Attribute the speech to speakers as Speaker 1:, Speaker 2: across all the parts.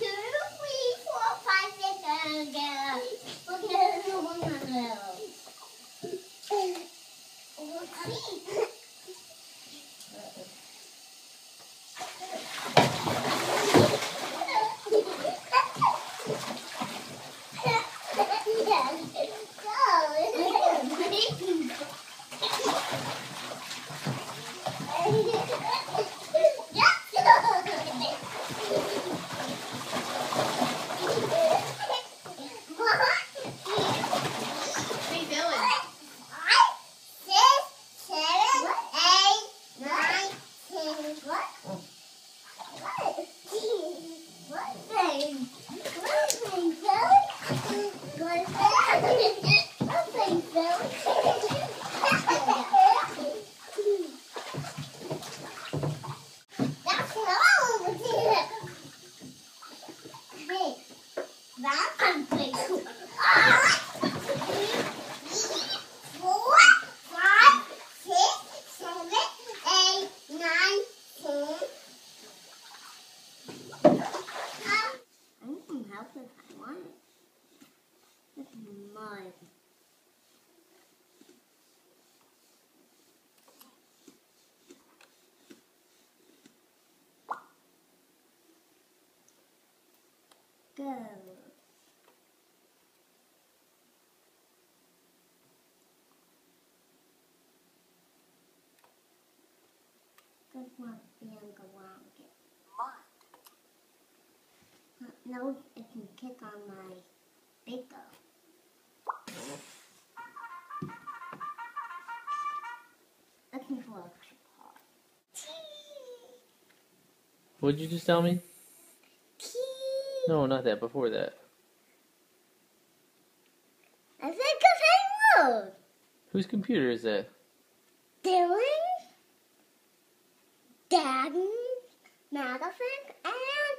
Speaker 1: Go. Good one, being around it. Now I can kick on my bingo. Looking for a part.
Speaker 2: What did you just tell me? No, not that. Before that.
Speaker 1: I think it's Halo.
Speaker 2: Whose computer is that?
Speaker 1: Dylan, Daddy, Madison, and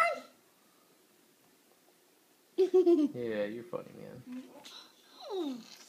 Speaker 1: Mama.
Speaker 2: Yeah, you're funny, man.